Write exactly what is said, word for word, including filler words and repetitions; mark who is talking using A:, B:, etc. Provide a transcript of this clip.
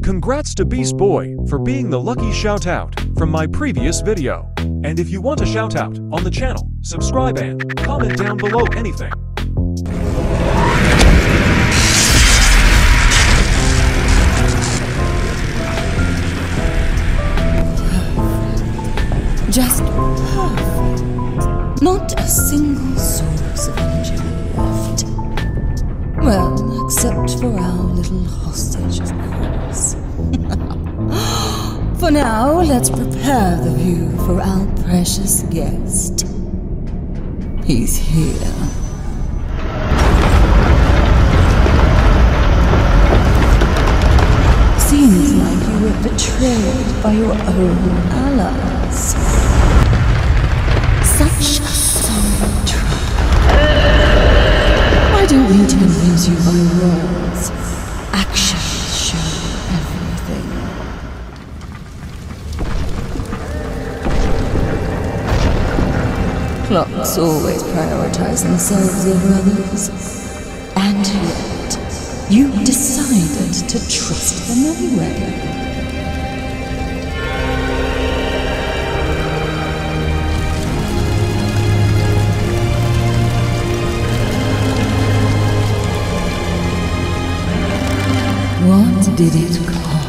A: Congrats to Beast Boy for being the lucky shout-out from my previous video. And if you want a shout-out on the channel, subscribe and comment down below anything.
B: Just perfect. Not a single source of injury left. Well, except for our little hostage, of course. For now, let's prepare the view for our precious guest. He's here. Seems like you were betrayed by your own allies. Such a sorry trap. I don't need to convince you by words. Actions show everything. Clocks always prioritize themselves over others. And yet, you decided to trust them anyway. What did it cost?